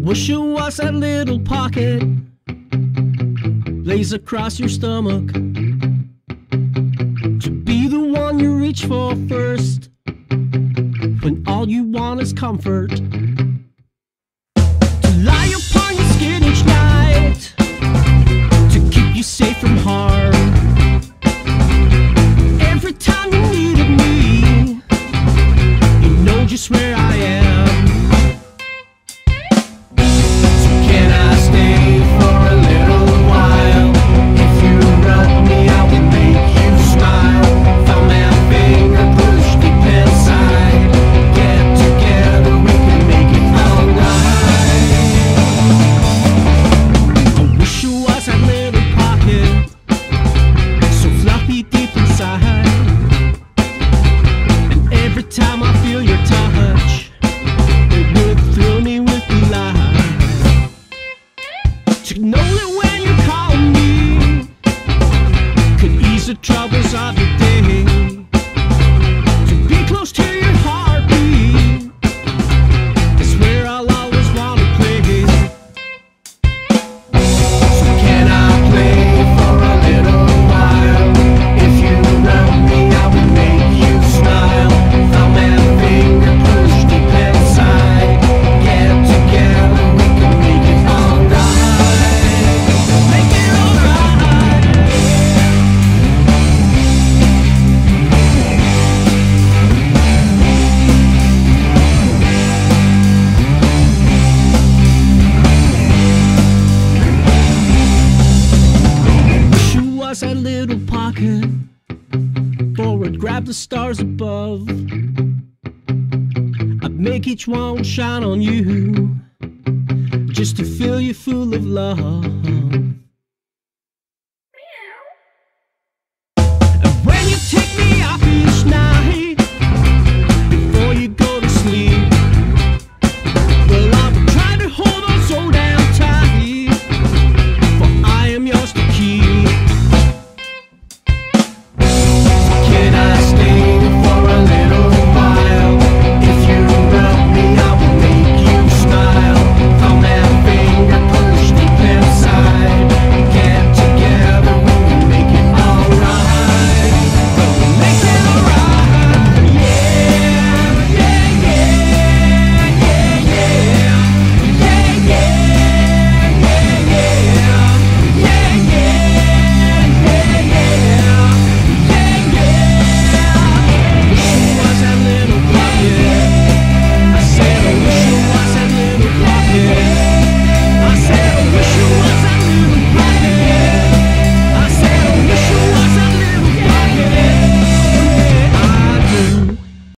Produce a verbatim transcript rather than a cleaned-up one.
wish it was that little pocket lays across your stomach, to be the one you reach for first when all you want is comfort, to lie upon your skin each night to keep you safe from harm. Every time you needed me, you know just where I am. So can I stay for a little while? If you rub me, I will make you smile. Found my finger pushed deep inside. Get together, we can make it all night. I wish it was that little pocket, so floppy deep inside. And every time I feel your touch, it would thrill me with delight. To know that when you call me, could ease the troubles of your day. To be close to your heartbeat, that's where I'll always want to play. So can I play for a little while? If you love me, I will make you smile. Thumb and finger pushed deep inside. Get together, we can make it all right. Make it all right. Wish it was that little pocket, forward, grab the stars above. I'd make each one shine on you, just to feel you full of love.